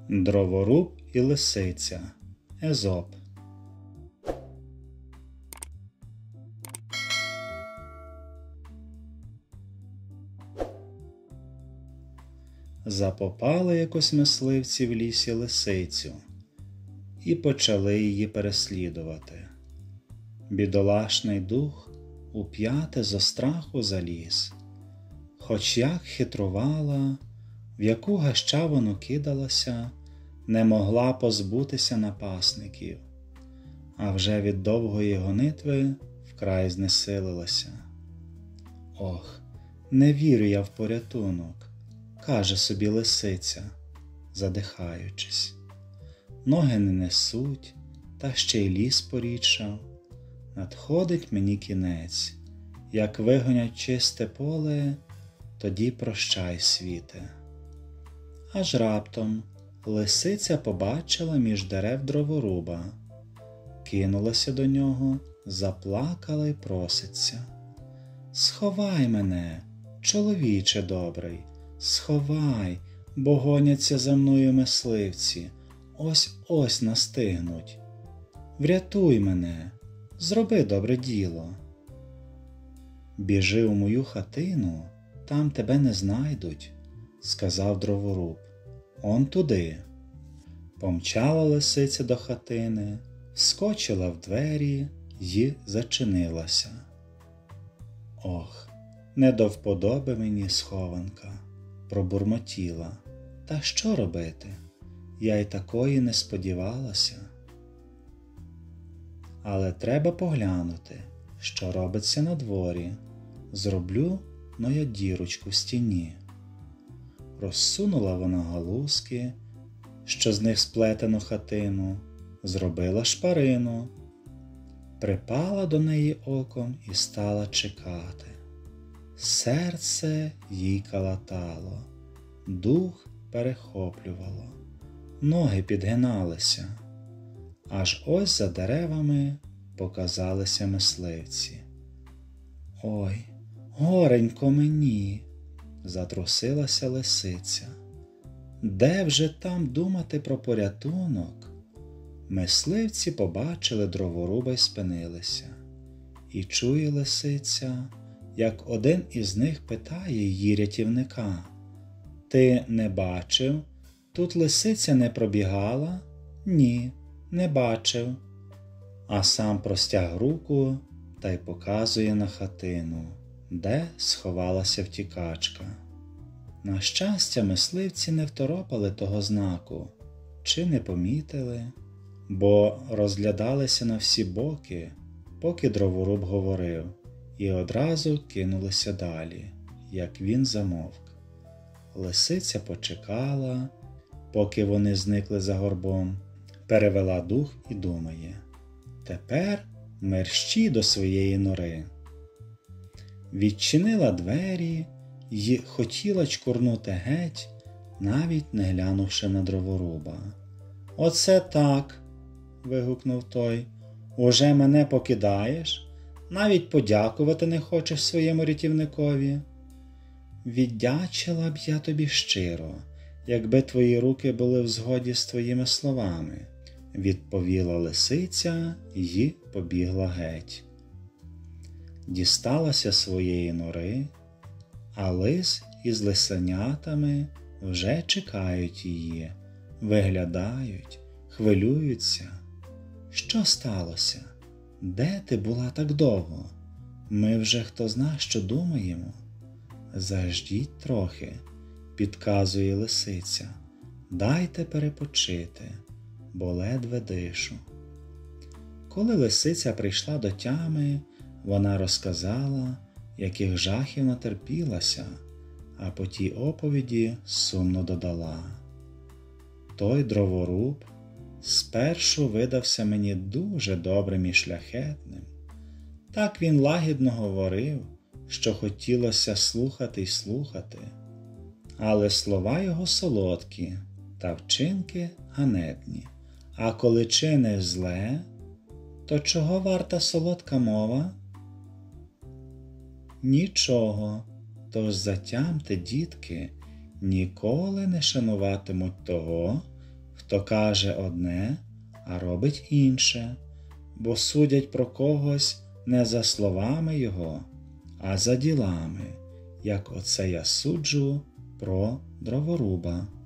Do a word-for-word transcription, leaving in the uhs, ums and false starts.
Дроворуб і лисиця. Езоп. Запопали якось мисливці в лісі лисицю і почали її переслідувати. Бідолашний дух уп'яте зо страху заліз. Хоч як хитрувала, в яку гащавину кидалася, не могла позбутися напасників, а вже від довгої гонитви вкрай знесилилася. Ох, не вірю я в порятунок, каже собі лисиця, задихаючись. Ноги не несуть, та ще й ліс порідшав. Надходить мені кінець, як вигонять чисте поле, тоді прощай, світе. Аж раптом лисиця побачила між дерев дроворуба, кинулася до нього, заплакала й проситься. Сховай мене, чоловіче добрий, сховай, бо гоняться за мною мисливці, ось-ось настигнуть. Врятуй мене, зроби добре діло. Біжи у мою хатину, там тебе не знайдуть, сказав дроворуб. Он туди. Помчала лисиця до хатини, вскочила в двері й зачинилася. Ох, не до вподоби мені схованка, пробурмотіла. Та що робити? Я й такої не сподівалася. Але треба поглянути, що робиться на дворі. Зроблю, но я дірочку в стіні. Розсунула вона галузки, що з них сплетену хатину, зробила шпарину, припала до неї оком і стала чекати. Серце їй калатало, дух перехоплювало, ноги підгиналися. Аж ось за деревами показалися мисливці. Ой, горенько мені, затрусилася лисиця. Де вже там думати про порятунок? Мисливці побачили дроворуба й спинилися. І чує лисиця, як один із них питає її рятівника. Ти не бачив? Тут лисиця не пробігала? Ні, не бачив. А сам простяг руку та й показує на хатину, де сховалася втікачка. На щастя, мисливці не второпали того знаку, чи не помітили, бо розглядалися на всі боки, поки дроворуб говорив, і одразу кинулися далі, як він замовк. Лисиця почекала, поки вони зникли за горбом, перевела дух і думає: тепер мерщій до своєї нори. Відчинила двері й хотіла чкурнути геть, навіть не глянувши на дроворуба. «Оце так!» – вигукнув той. «Уже мене покидаєш? Навіть подякувати не хочеш своєму рятівникові?» «Віддячила б я тобі щиро, якби твої руки були в згоді з твоїми словами», – відповіла лисиця й побігла геть. Дісталася своєї нори, а лис із лисенятами вже чекають її, виглядають, хвилюються. «Що сталося? Де ти була так довго? Ми вже хто зна, що думаємо». «Заждіть трохи», – підказує лисиця, «дайте перепочити, бо ледве дишу». Коли лисиця прийшла до тями, вона розказала, яких жахів натерпілася, а по тій оповіді сумно додала: «Той дроворуб спершу видався мені дуже добрим і шляхетним. Так він лагідно говорив, що хотілося слухати й слухати. Але слова його солодкі, та вчинки ганебні. А коли чиниш зле, то чого варта солодка мова? Нічого, тож затямте, дітки, ніколи не шануватимуть того, хто каже одне, а робить інше, бо судять про когось не за словами його, а за ділами, як оце я суджу про дроворуба.